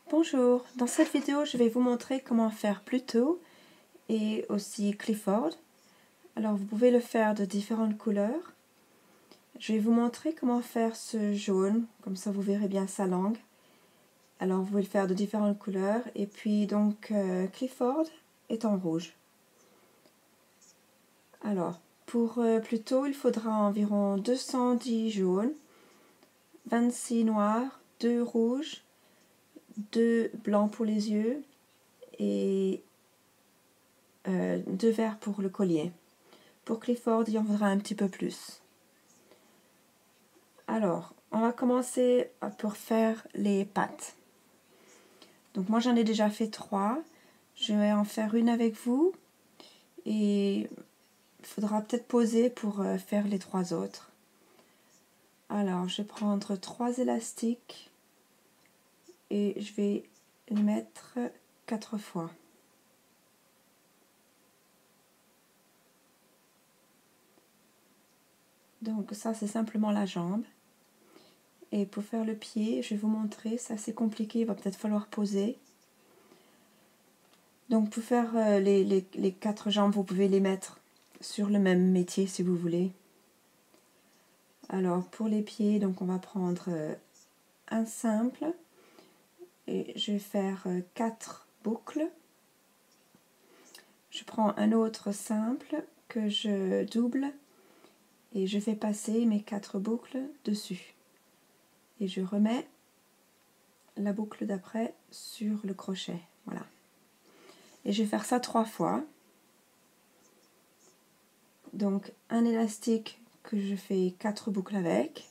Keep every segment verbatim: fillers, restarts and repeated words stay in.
Bonjour, dans cette vidéo je vais vous montrer comment faire Pluto et aussi Clifford. Alors vous pouvez le faire de différentes couleurs. Je vais vous montrer comment faire ce jaune, comme ça vous verrez bien sa langue. Alors vous pouvez le faire de différentes couleurs et puis donc euh, Clifford est en rouge. Alors pour euh, Pluto il faudra environ deux cent dix jaunes, vingt-six noirs, deux rouges, deux blancs pour les yeux et euh, deux verts pour le collier. Pour Clifford, il en faudra un petit peu plus. Alors, on va commencer pour faire les pattes. Donc moi j'en ai déjà fait trois. Je vais en faire une avec vous. Et il faudra peut-être poser pour faire les trois autres. Alors, je vais prendre trois élastiques. Et je vais les mettre quatre fois. Donc ça c'est simplement la jambe. Et pour faire le pied, je vais vous montrer, c'est assez compliqué, il va peut-être falloir poser. Donc pour faire euh, les, les, les quatre jambes, vous pouvez les mettre sur le même métier si vous voulez. Alors pour les pieds, donc on va prendre euh, un simple et je vais faire euh, quatre boucles. Je prends un autre simple que je double et je fais passer mes quatre boucles dessus. Et je remets la boucle d'après sur le crochet. Voilà. Et je vais faire ça trois fois. Donc un élastique que je fais quatre boucles avec.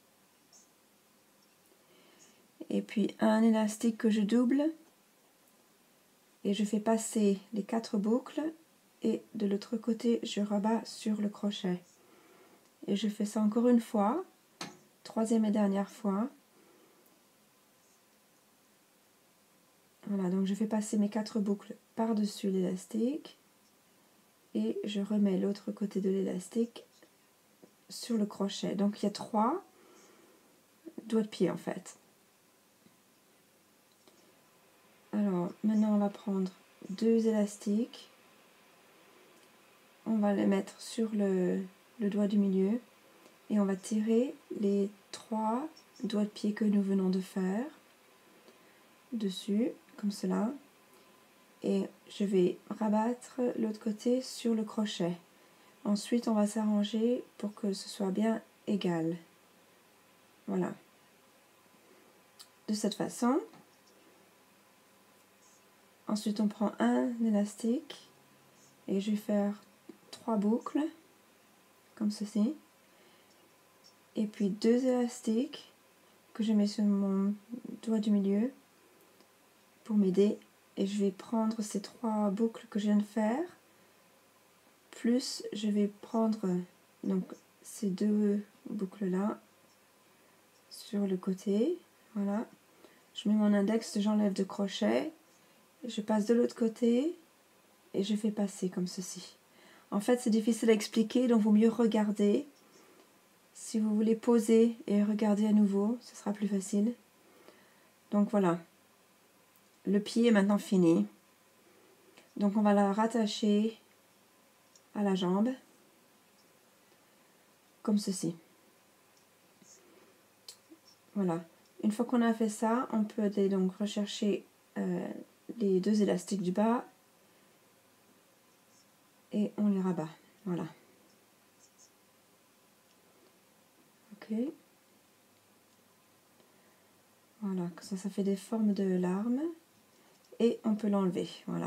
Et puis un élastique que je double. Et je fais passer les quatre boucles. Et de l'autre côté, je rabats sur le crochet. Et je fais ça encore une fois. Troisième et dernière fois. Voilà, donc je fais passer mes quatre boucles par-dessus l'élastique. Et je remets l'autre côté de l'élastique sur le crochet. Donc il y a trois doigts de pied en fait. Alors maintenant on va prendre deux élastiques. On va les mettre sur le, le doigt du milieu. Et on va tirer les trois doigts de pied que nous venons de faire dessus, comme cela. Et je vais rabattre l'autre côté sur le crochet. Ensuite, on va s'arranger pour que ce soit bien égal. Voilà. De cette façon. Ensuite, on prend un élastique et je vais faire trois boucles, comme ceci. Et puis deux élastiques que je mets sur mon doigt du milieu pour m'aider. Et je vais prendre ces trois boucles que je viens de faire, plus je vais prendre donc ces deux boucles là sur le côté. Voilà, je mets mon index, j'enlève de crochet, je passe de l'autre côté et je fais passer comme ceci. En fait c'est difficile à expliquer, donc il vaut mieux regarder. Si vous voulez poser et regarder à nouveau, ce sera plus facile. Donc voilà, le pied est maintenant fini. Donc on va la rattacher à la jambe, comme ceci. Voilà. Une fois qu'on a fait ça, on peut aller donc rechercher euh, les deux élastiques du bas et on les rabat. Voilà. Ok. Voilà, ça, ça fait des formes de larmes et on peut l'enlever. Voilà.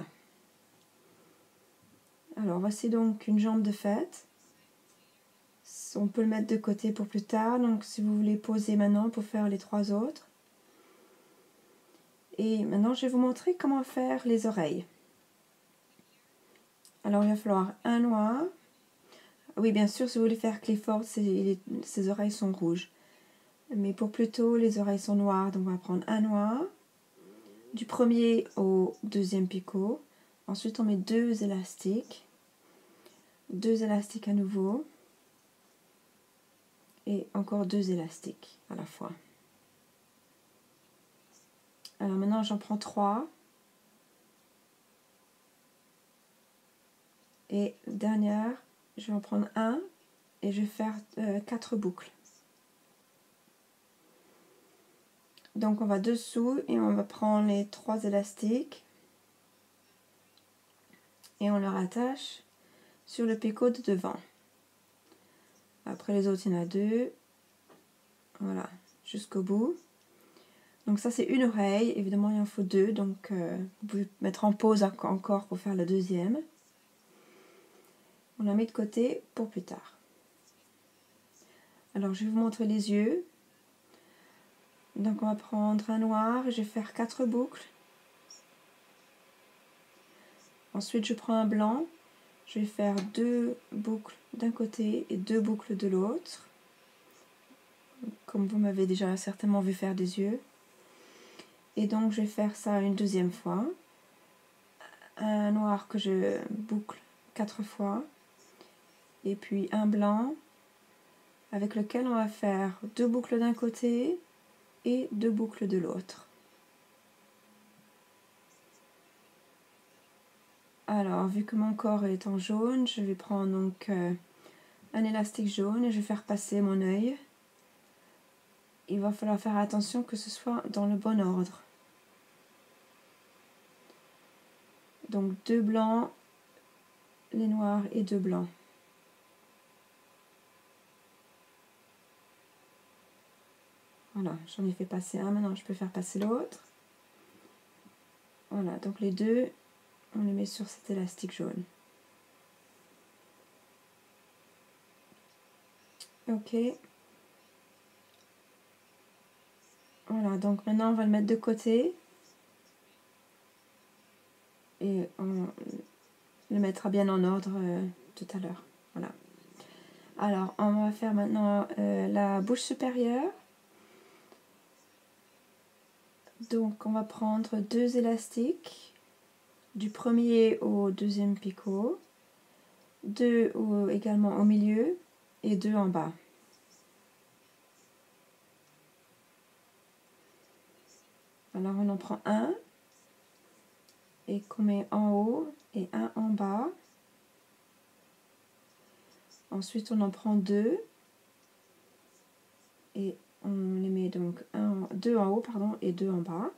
Alors voici donc une jambe de fête. On peut le mettre de côté pour plus tard, donc si vous voulez poser maintenant pour faire les trois autres. Et maintenant je vais vous montrer comment faire les oreilles. Alors il va falloir un noir. Oui, bien sûr, si vous voulez faire Clifford, ses, ses oreilles sont rouges. Mais pour Pluto, les oreilles sont noires, donc on va prendre un noir. Du premier au deuxième picot. Ensuite on met deux élastiques. Deux élastiques à nouveau. Et encore deux élastiques à la fois. Alors maintenant j'en prends trois. Et dernière, je vais en prendre un et je vais faire euh, quatre boucles. Donc on va dessous et on va prendre les trois élastiques et on le rattache sur le picot de devant. Après les autres, il y en a deux. Voilà, jusqu'au bout. Donc ça c'est une oreille, évidemment il en faut deux, donc euh, vous pouvez mettre en pause encore pour faire la deuxième. On la met de côté pour plus tard. Alors je vais vous montrer les yeux. Donc on va prendre un noir, je vais faire quatre boucles. Ensuite je prends un blanc, je vais faire deux boucles d'un côté et deux boucles de l'autre. Comme vous m'avez déjà certainement vu faire des yeux. Et donc je vais faire ça une deuxième fois. Un noir que je boucle quatre fois. Et puis un blanc avec lequel on va faire deux boucles d'un côté et deux boucles de l'autre. Alors vu que mon corps est en jaune, je vais prendre donc euh, un élastique jaune et je vais faire passer mon œil. Il va falloir faire attention que ce soit dans le bon ordre. Donc deux blancs, les noirs et deux blancs. Voilà, j'en ai fait passer un, maintenant je peux faire passer l'autre. Voilà, donc les deux, on les met sur cet élastique jaune. Ok. Voilà, donc maintenant on va le mettre de côté. Et on le mettra bien en ordre euh, tout à l'heure. Voilà. Alors, on va faire maintenant euh, la bouche supérieure. Donc, on va prendre deux élastiques, du premier au deuxième picot, deux au, également au milieu et deux en bas. Alors, on en prend un et qu'on met en haut et un en bas. Ensuite, on en prend deux et on les met donc un, deux en haut pardon, et deux en bas.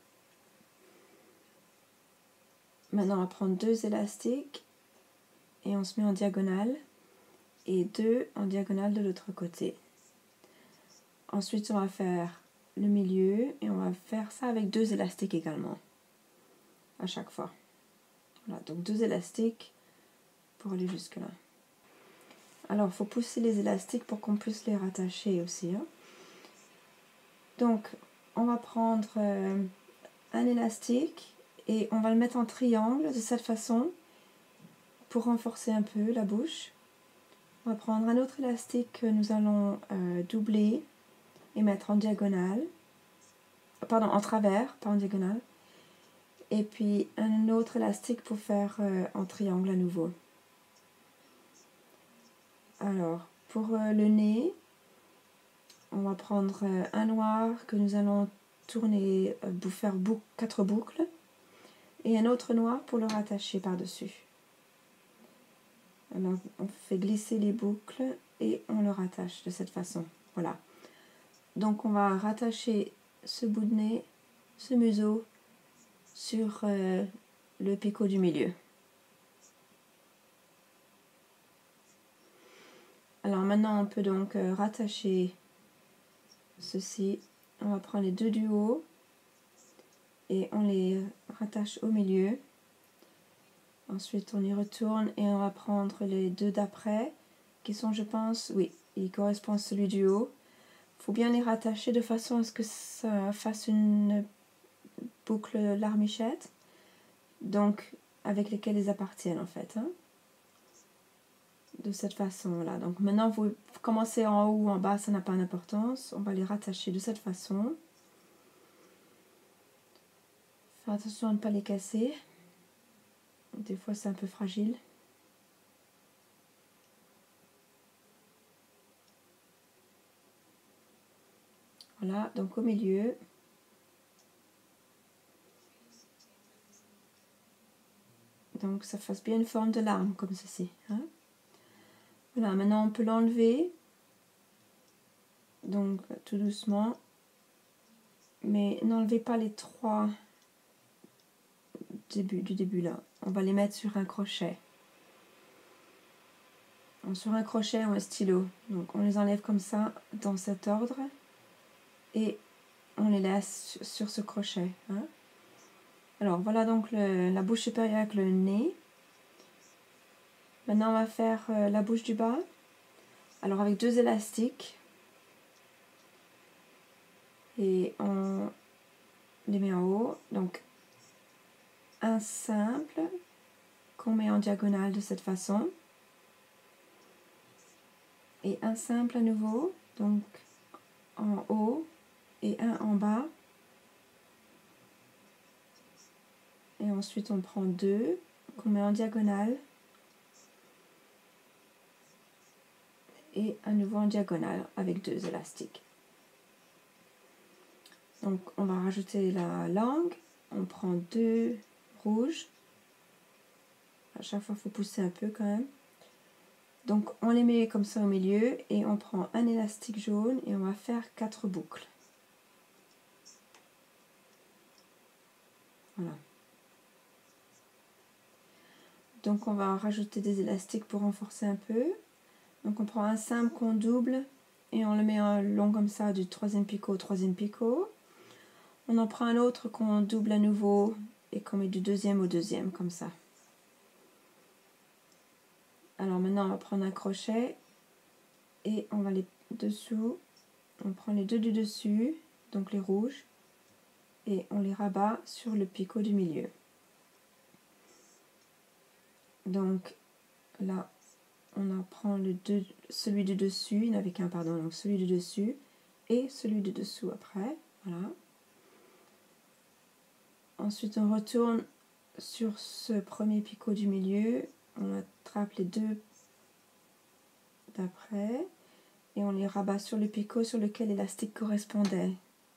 Maintenant, on va prendre deux élastiques et on se met en diagonale et deux en diagonale de l'autre côté. Ensuite, on va faire le milieu et on va faire ça avec deux élastiques également, à chaque fois. Voilà, donc deux élastiques pour aller jusque là. Alors, il faut pousser les élastiques pour qu'on puisse les rattacher aussi. Hein. Donc, on va prendre euh, un élastique et on va le mettre en triangle de cette façon pour renforcer un peu la bouche. On va prendre un autre élastique que nous allons euh, doubler et mettre en diagonale, pardon, en travers, pas en diagonale. Et puis un autre élastique pour faire euh, en triangle à nouveau. Alors, pour euh, le nez, on va prendre euh, un noir que nous allons tourner, euh, faire bou quatre boucles, et un autre noir pour le rattacher par-dessus. Alors, on fait glisser les boucles et on le rattache de cette façon. Voilà. Donc, on va rattacher ce bout de nez, ce museau, sur euh, le picot du milieu. Alors maintenant on peut donc euh, rattacher ceci. On va prendre les deux du haut et on les rattache au milieu. Ensuite on y retourne et on va prendre les deux d'après qui sont, je pense, oui, ils correspondent à celui du haut. Il faut bien les rattacher de façon à ce que ça fasse une boucle larmichette, donc avec lesquelles ils appartiennent en fait. Hein. De cette façon là. Donc maintenant vous commencez en haut ou en bas, ça n'a pas d'importance. On va les rattacher de cette façon. Faire attention à ne pas les casser. Des fois c'est un peu fragile. Voilà, donc au milieu. donc ça fasse bien une forme de larme comme ceci, hein. Voilà, maintenant on peut l'enlever, donc tout doucement, mais n'enlevez pas les trois début, du début là, on va les mettre sur un crochet. Donc, sur un crochet ou un stylo, donc on les enlève comme ça dans cet ordre et on les laisse sur ce crochet, hein. Alors voilà donc le, la bouche supérieure avec le nez. Maintenant on va faire euh, la bouche du bas. Alors avec deux élastiques et on les met en haut, donc un simple qu'on met en diagonale de cette façon et un simple à nouveau, donc en haut et un en bas, et ensuite on prend deux qu'on met en diagonale et à nouveau en diagonale avec deux élastiques. Donc on va rajouter la langue, on prend deux rouges, à chaque fois il faut pousser un peu quand même. Donc on les met comme ça au milieu et on prend un élastique jaune et on va faire quatre boucles. Voilà. Donc on va rajouter des élastiques pour renforcer un peu. Donc on prend un simple qu'on double et on le met en long comme ça du troisième picot au troisième picot. On en prend un autre qu'on double à nouveau et qu'on met du deuxième au deuxième comme ça. Alors maintenant on va prendre un crochet et on va les dessous, on prend les deux du dessus, donc les rouges, et on les rabat sur le picot du milieu. Donc là on en prend le deux, celui du dessus, il n'y en avait qu'un pardon, donc celui du dessus et celui du dessous après, voilà. Ensuite on retourne sur ce premier picot du milieu, on attrape les deux d'après et on les rabat sur le picot sur lequel l'élastique correspondait.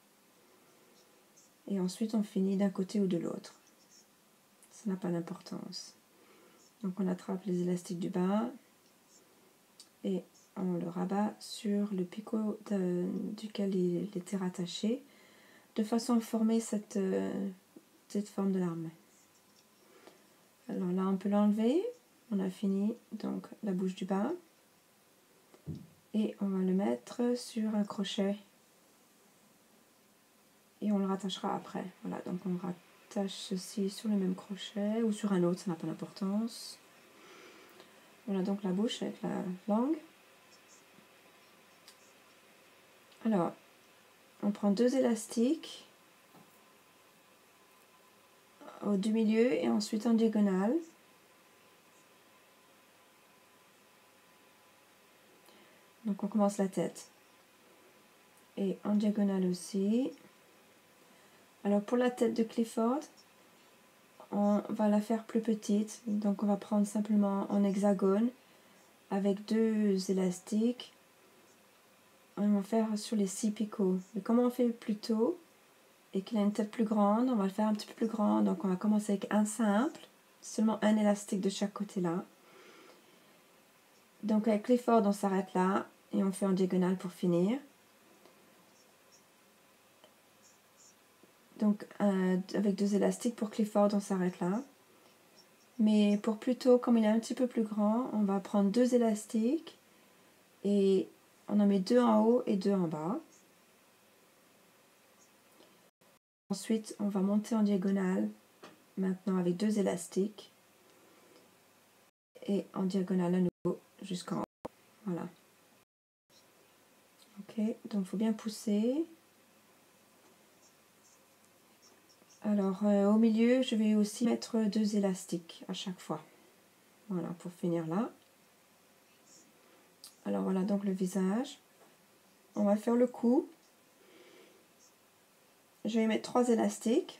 Et ensuite on finit d'un côté ou de l'autre. Ça n'a pas d'importance. Donc on attrape les élastiques du bas et on le rabat sur le picot de, duquel il était rattaché, de façon à former cette, euh, cette forme de larme. Alors là on peut l'enlever, on a fini donc la bouche du bas et on va le mettre sur un crochet et on le rattachera après. Voilà, donc on rattache ceci sur le même crochet ou sur un autre, ça n'a pas d'importance. Voilà donc la bouche avec la langue. Alors on prend deux élastiques au du milieu et ensuite en diagonale. Donc on commence la tête et en diagonale aussi. Alors pour la tête de Clifford, on va la faire plus petite, donc on va prendre simplement en hexagone avec deux élastiques. On va faire sur les six picots. Mais comme on fait plus tôt et qu'il a une tête plus grande, on va le faire un petit peu plus grand. Donc on va commencer avec un simple, seulement un élastique de chaque côté là. Donc avec Clifford on s'arrête là et on fait en diagonale pour finir. Donc euh, avec deux élastiques pour Clifford on s'arrête là. Mais pour Pluto, comme il est un petit peu plus grand, on va prendre deux élastiques et on en met deux en haut et deux en bas. Ensuite on va monter en diagonale maintenant avec deux élastiques et en diagonale à nouveau jusqu'en haut. Voilà. Ok, donc il faut bien pousser. Alors euh, au milieu je vais aussi mettre deux élastiques à chaque fois. Voilà, pour finir là. Alors voilà donc le visage. On va faire le cou. Je vais mettre trois élastiques.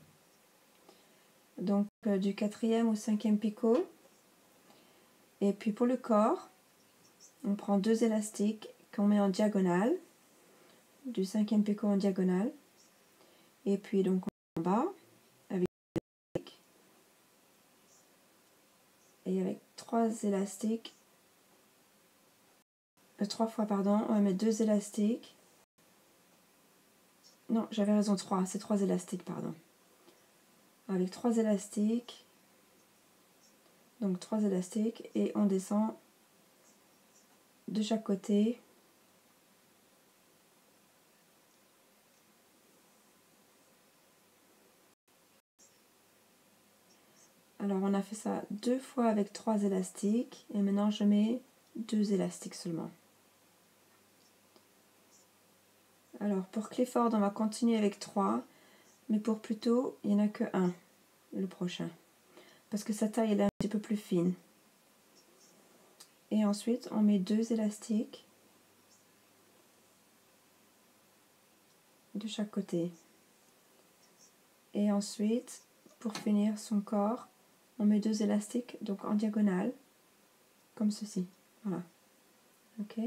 Donc euh, du quatrième au cinquième picot. Et puis pour le corps, on prend deux élastiques qu'on met en diagonale. Du cinquième picot en diagonale. Et puis donc en bas, avec trois élastiques, euh, trois fois pardon, on va mettre deux élastiques. Non, j'avais raison, trois, c'est trois élastiques, pardon. Avec trois élastiques, donc trois élastiques, et on descend de chaque côté. Alors on a fait ça deux fois avec trois élastiques, et maintenant je mets deux élastiques seulement. Alors pour Clifford on va continuer avec trois, mais pour Pluto il n'y en a que un, le prochain, parce que sa taille elle est un petit peu plus fine. Et ensuite on met deux élastiques de chaque côté. Et ensuite pour finir son corps, on met deux élastiques donc en diagonale, comme ceci. Voilà. Ok.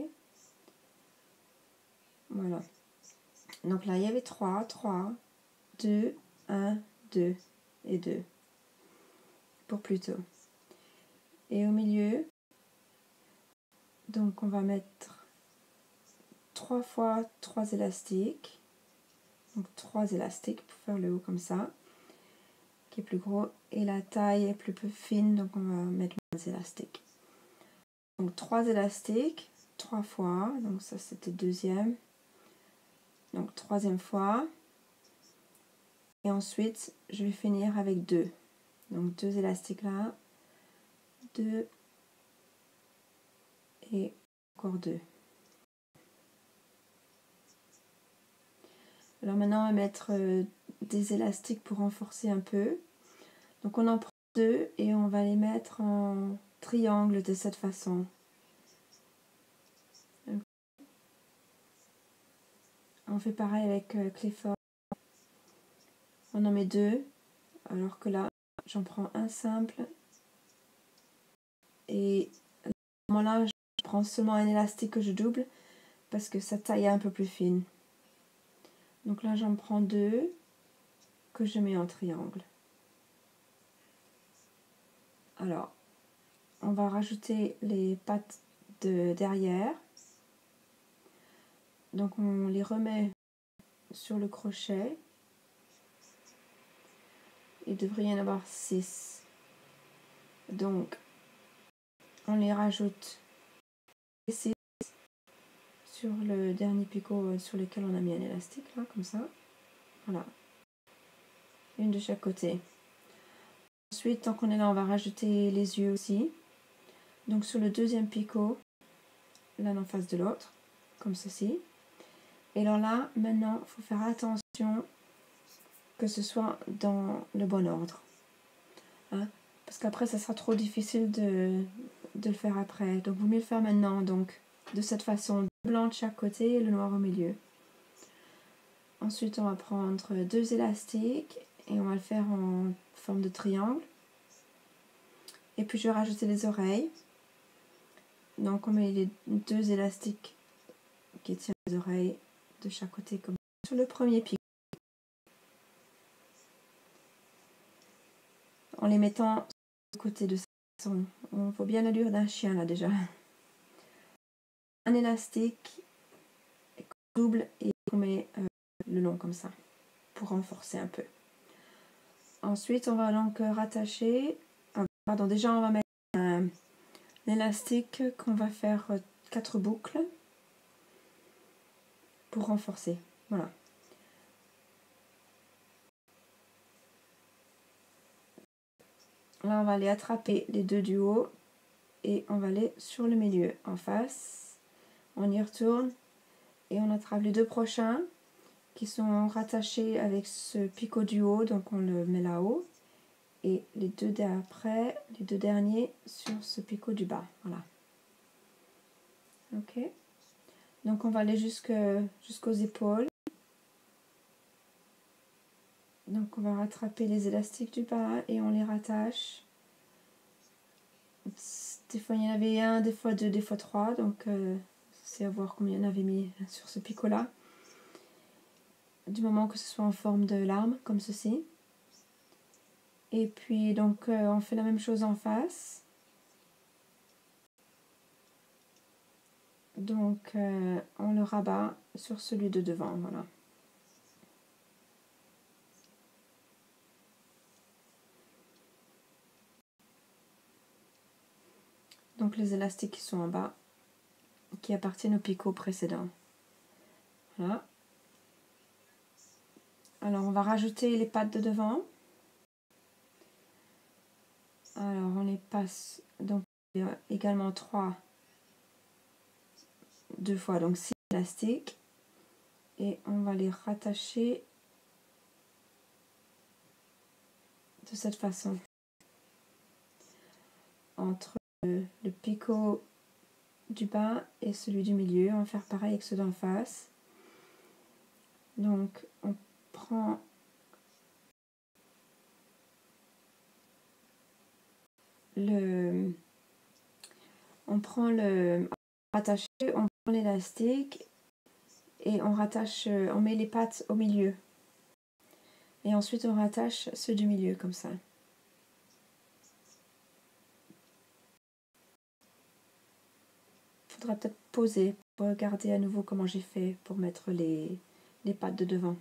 Voilà. Donc là il y avait trois, trois, deux, un, deux et deux pour Pluto. Et au milieu, donc on va mettre trois fois trois élastiques. Donc trois élastiques pour faire le haut comme ça, qui est plus gros. Et la taille est plus peu fine, donc on va mettre moins élastiques. Donc trois élastiques, trois fois. Donc ça c'était deuxième. Donc troisième fois. Et ensuite, je vais finir avec deux. Donc deux élastiques là. Deux. Et encore deux. Alors maintenant, on va mettre euh, des élastiques pour renforcer un peu. Donc on en prend deux et on va les mettre en triangle de cette façon. On fait pareil avec euh, Clifford. On en met deux, alors que là, j'en prends un simple. Et à ce moment-là, je prends seulement un élastique que je double parce que sa taille est un peu plus fine. Donc là, j'en prends deux que je mets en triangle. Alors, on va rajouter les pattes de derrière. Donc on les remet sur le crochet. Il devrait y en avoir six. Donc on les rajoute six sur le dernier picot sur lequel on a mis un élastique, là, comme ça. Voilà. Une de chaque côté. Ensuite, tant qu'on est là, on va rajouter les yeux aussi. Donc sur le deuxième picot, l'un en face de l'autre, comme ceci. Et alors là, maintenant, il faut faire attention que ce soit dans le bon ordre. Hein? Parce qu'après, ça sera trop difficile de, de le faire après. Donc, vous mieux le faire maintenant. Donc, de cette façon, le blanc de chaque côté et le noir au milieu. Ensuite, on va prendre deux élastiques et on va le faire en forme de triangle. Et puis, je vais rajouter les oreilles. Donc, on met les deux élastiques qui tiennent les oreilles de chaque côté, comme sur le premier picot. En les mettant de côté de cette façon. On voit bien l'allure d'un chien là déjà. Un élastique double et on met euh, le long comme ça pour renforcer un peu. Ensuite on va donc rattacher, ah, pardon, déjà on va mettre un, un élastique qu'on va faire euh, quatre boucles pour renforcer. Voilà. Là on va aller attraper les deux du haut et on va aller sur le milieu en face. On y retourne et on attrape les deux prochains qui sont rattachés avec ce picot du haut, donc on le met là-haut, et les deux d'après, les deux derniers sur ce picot du bas. Voilà. Ok. Donc on va aller jusque jusqu'aux épaules. Donc on va rattraper les élastiques du bas et on les rattache. Des fois il y en avait un, des fois deux, des fois trois, donc euh, c'est à voir combien il y en avait mis sur ce picot là. Du moment que ce soit en forme de larme, comme ceci. Et puis donc euh, on fait la même chose en face. Donc euh, on le rabat sur celui de devant, voilà. Donc les élastiques qui sont en bas, qui appartiennent au picot précédent. Voilà. Alors on va rajouter les pattes de devant. Alors on les passe donc également trois, deux fois, donc six élastiques. Et on va les rattacher de cette façon. Entre le, le picot du bas et celui du milieu. On va faire pareil avec ceux d'en face. Donc on prend le on prend le rattaché, on prend l'élastique et on rattache, on met les pattes au milieu et ensuite on rattache ceux du milieu comme ça. Il faudra peut-être poser pour regarder à nouveau comment j'ai fait pour mettre les, les pattes de devant.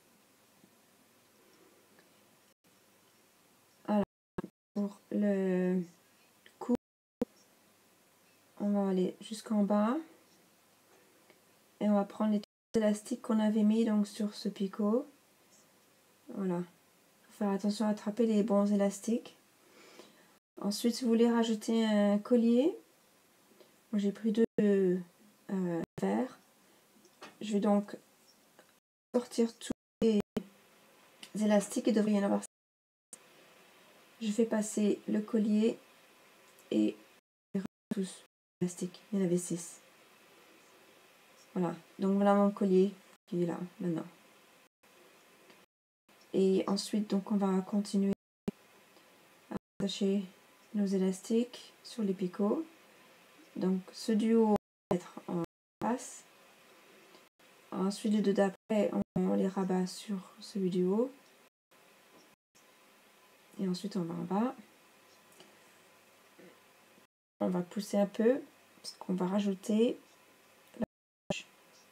Alors pour le cou, on va aller jusqu'en bas et on va prendre les élastiques qu'on avait mis donc sur ce picot. Voilà, il faut faire attention à attraper les bons élastiques. Ensuite, si vous voulez rajouter un collier, j'ai pris deux euh, verres. Je vais donc sortir tous les élastiques, il devrait y en avoir. Je fais passer le collier et tous les élastiques. Il y en avait six. Voilà, donc voilà mon collier qui est là maintenant. Et ensuite, donc on va continuer à attacher nos élastiques sur les picots. Donc ce du haut va être en face. Ensuite, les deux d'après, on les rabat sur celui du haut. Et ensuite, on va en bas. On va pousser un peu, parce qu'on va rajouter la poche.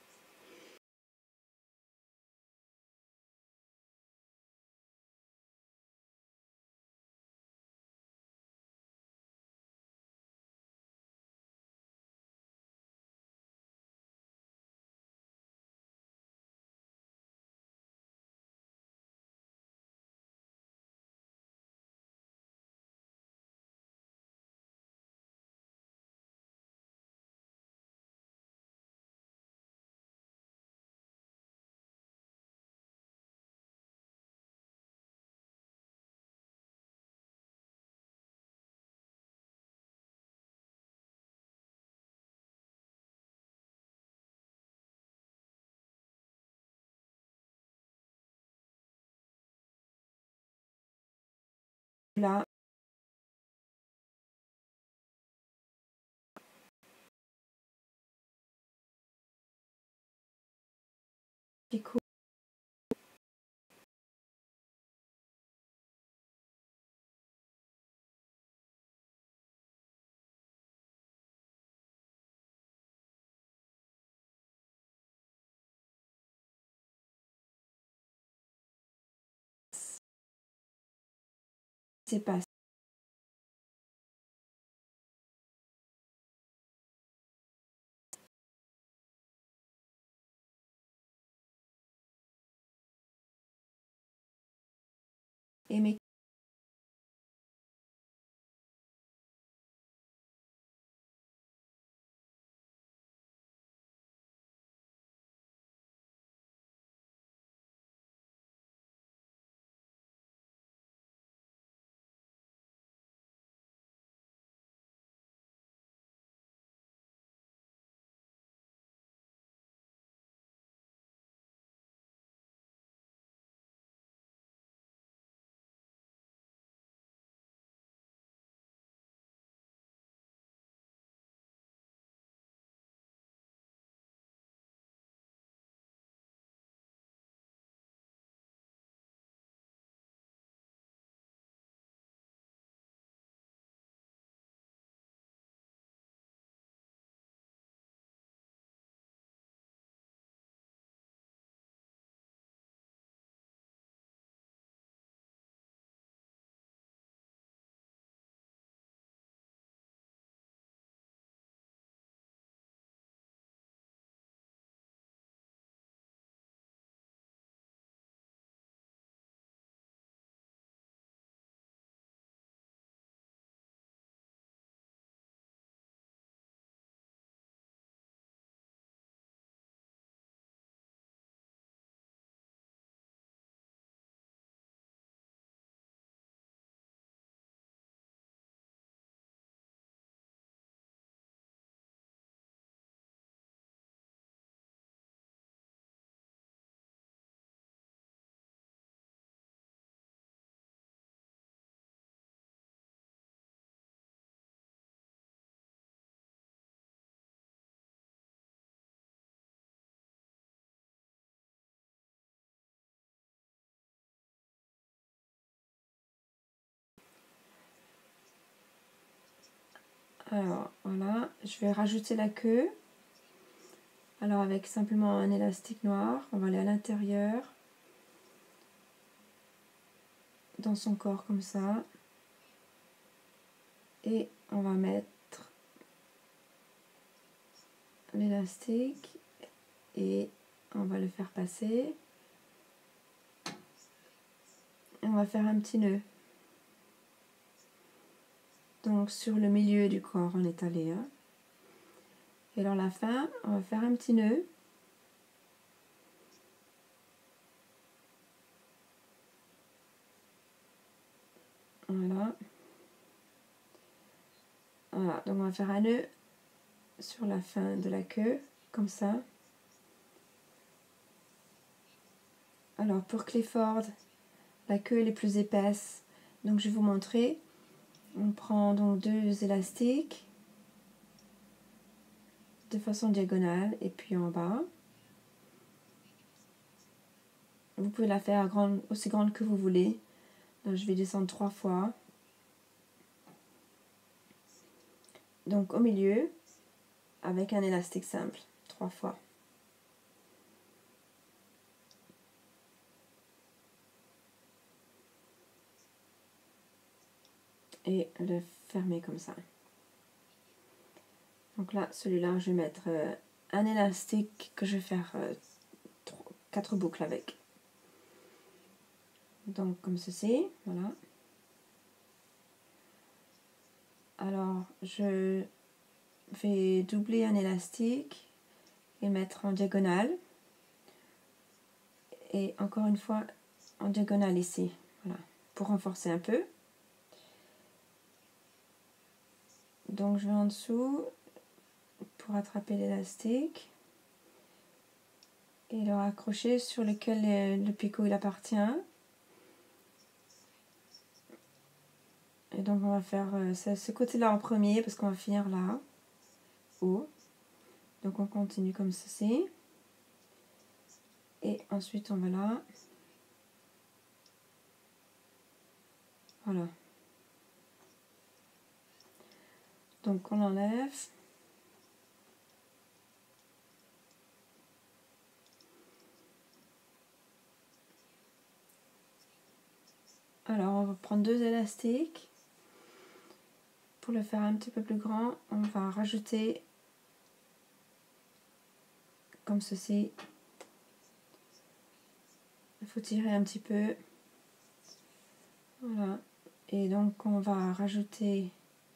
Là, picot. C'est pas et mes Alors voilà, je vais rajouter la queue. Alors avec simplement un élastique noir, on va aller à l'intérieur, dans son corps comme ça. Et on va mettre l'élastique et on va le faire passer. Et on va faire un petit nœud. Donc sur le milieu du corps on est allé. Hein. Et alors la fin, on va faire un petit nœud. Voilà. Voilà, donc on va faire un nœud sur la fin de la queue, comme ça. Alors pour Clifford, la queue elle est plus épaisse, donc je vais vous montrer. On prend donc deux élastiques de façon diagonale et puis en bas. Vous pouvez la faire grande, aussi grande que vous voulez. Donc je vais descendre trois fois. Donc au milieu, avec un élastique simple, trois fois. Et le fermer comme ça. Donc là, celui-là, je vais mettre euh, un élastique que je vais faire euh, quatre boucles avec. Donc comme ceci, voilà. Alors je vais doubler un élastique et mettre en diagonale. Et encore une fois en diagonale ici, voilà, pour renforcer un peu. Donc je vais en dessous pour attraper l'élastique et le raccrocher sur lequel le picot il appartient. Et donc on va faire euh, ce, ce côté-là en premier parce qu'on va finir là, haut. Donc on continue comme ceci. Et ensuite on va là. Voilà. Donc on enlève. Alors on va prendre deux élastiques. Pour le faire un petit peu plus grand, on va rajouter comme ceci. Il faut tirer un petit peu. Voilà. Et donc on va rajouter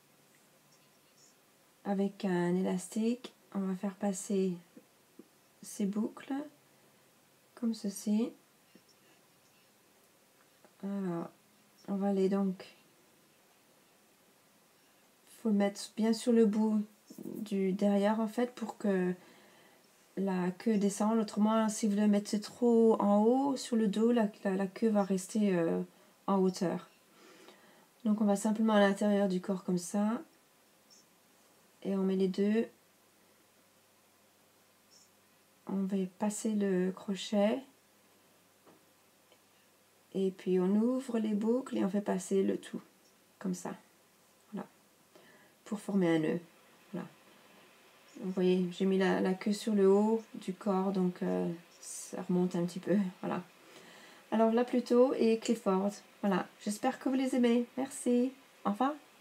avec un élastique, on va faire passer ces boucles comme ceci. Voilà. On va aller donc, faut le mettre bien sur le bout du derrière en fait pour que la queue descende. Autrement, si vous le mettez trop en haut sur le dos, la, la, la queue va rester euh, en hauteur. Donc on va simplement à l'intérieur du corps comme ça. Et on met les deux. On va passer le crochet. Et puis on ouvre les boucles et on fait passer le tout. Comme ça. Voilà. Pour former un nœud. Voilà. Vous voyez, j'ai mis la, la queue sur le haut du corps. Donc euh, ça remonte un petit peu. Voilà. Alors là plutôt et Clifford. Voilà. J'espère que vous les aimez. Merci. Au revoir.